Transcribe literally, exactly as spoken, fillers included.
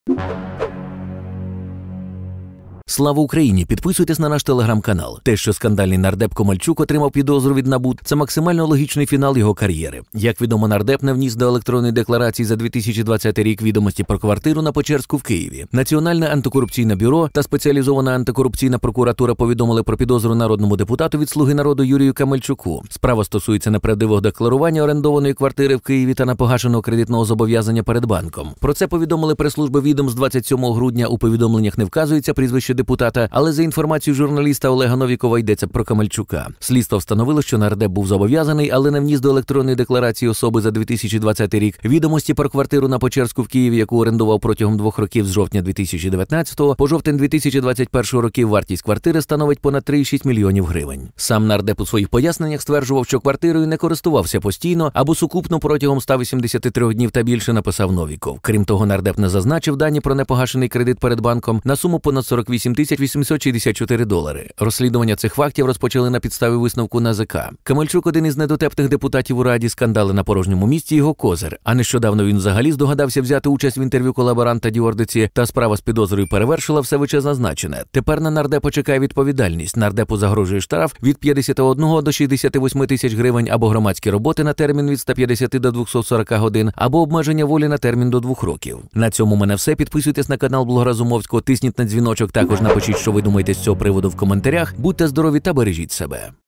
Слава Україні! Підписуйтесь на наш телеграм-канал. Те, що скандальний нардеп Комальчук отримав підозру від НАБУ, це максимально логічний фінал його кар'єри. Як відомо, нардеп не вніс до електронної декларації за дві тисячі двадцятий рік відомості про квартиру на Печерську в Києві. Національне антикорупційне бюро та спеціалізована антикорупційна прокуратура повідомили про підозру народному депутату від «Слуги народу» Юрію Камельчуку. Справа стосується неправдивого декларування орендованої квартири в Києві та непогашеного кредитного зобов'язання перед банком. Про це повідомили прес-служби відомств двадцять сьомого грудня. У повідомленнях не вказується прізвище депутата, але за інформацією журналіста Олега Новікова йдеться про Камельчука. Слідство встановило, що нардеп був зобов'язаний, але не вніс до електронної декларації особи за дві тисячі двадцятий рік відомості про квартиру на Печерську в Києві, яку орендував протягом двох років з жовтня дві тисячі дев'ятнадцятого по жовтень дві тисячі двадцять першого років. Вартість квартири становить понад три цілих шість десятих мільйонів гривень. Сам нардеп у своїх поясненнях стверджував, що квартирою не користувався постійно або сукупно протягом ста вісімдесяти трьох днів та більше, написав Новіков. Крім того, нардеп не зазначив дані про непогашений кредит перед банком на суму понад сорок вісім тисяч вісімсот шістдесят чотири долари. Розслідування цих фактів розпочали на підставі висновку НАЗК. Камельчук – один із недотепних депутатів у Раді, скандали на порожньому місці – його козир. А нещодавно він взагалі здогадався взяти участь в інтерв'ю колаборанта Дьордиці, та справа з підозрою перевершила все вище зазначене. Тепер на нардепа чекає відповідальність. Нардепу загрожує штраф від п'ятдесяти одного до шістдесяти восьми тисяч гривень або громадські роботи на термін від ста п'ятдесяти до двохсот сорока годин, або обмеження волі на термін до двох років. На цьому в мене все. Підписуйтесь на канал Блога Разумовського, тисніть на дзвіночок, також напишіть, що ви думаєте з цього приводу в коментарях. Будьте здорові та бережіть себе.